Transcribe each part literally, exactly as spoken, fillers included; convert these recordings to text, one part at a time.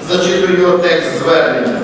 зачитую текст звернення.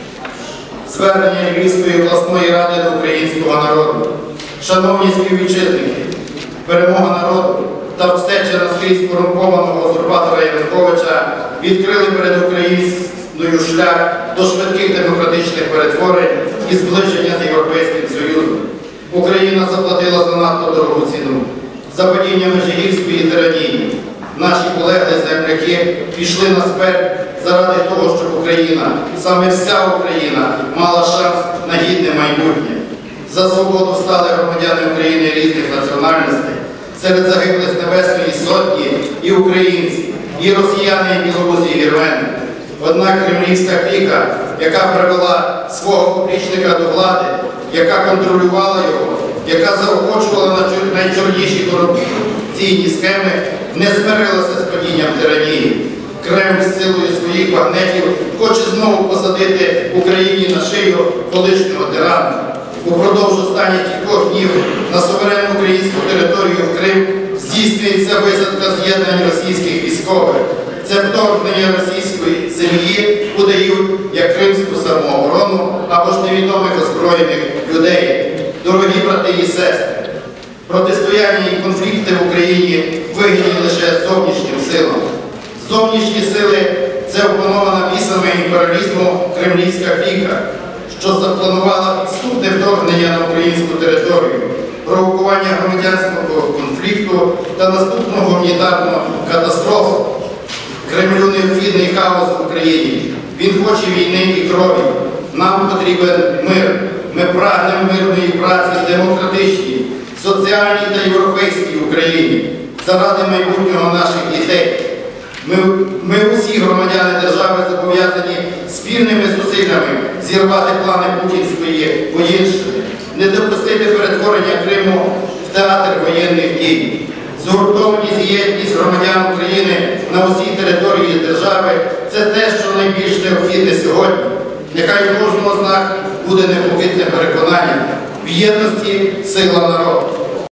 Звернення Львівської обласної ради до українського народу. Шановні співвітчизники, перемога народу та встеча наскрізь корумпованого узурпатора Януковича відкрили перед Україною шлях до швидких демократичних перетворень і зближення з Європейським Союзом. Україна заплатила занадто дорогу ціну за падіння Межигірської тиранії. Наші колеги-земляки пішли на смерть заради того, щоб Україна, саме вся Україна, мала шанс на гідне майбутнє. За свободу стали громадяни України різних національностей. Серед загиблих Небесної Сотні і українці, і росіяни, і білоруси, і вірмени. Однак кремлівська кліка, яка привела свого поплічника до влади, яка контролювала його, яка заохочувала найчорніші корупційні схеми, не змирилася з падінням тиранії. Кремль з силою своїх магнетів хоче знову посадити Україні на шию колишнього тирана. Упродовж останніх кількох днів на суверенну українську територію в Крим здійснюється висадка з'єднань російських військових. Це вторгнення російської землі подають як кримську самооборону або ж невідомих озброєних людей. Дорогі брати і сестри, протистояння і конфлікти в Україні вигідні лише зовнішнім силам. Зовнішні сили – це опанована бісами імперіалізму кремлівська кліка, що запланувала підступне вторгнення на українську територію, провокування громадянського конфлікту та наступного гуманітарного катастрофу. Кремлю необхідний хаос в Україні. Він хоче війни і крові. Нам потрібен мир. Ми прагнемо мирної праці в демократичній, соціальній та європейській Україні. Заради майбутнього наших дітей. Ми, ми усі громадяни держави зобов'язані спільними зусиллями зірвати плани путінської воєнщини, не допустити перетворення Криму в театр воєнних дій. Згуртованість і єдність громадян України на усій території держави – це те, що найбільш необхідне сьогодні. Нехай у кожного з нас буде непохитне переконання в єдності сила народу.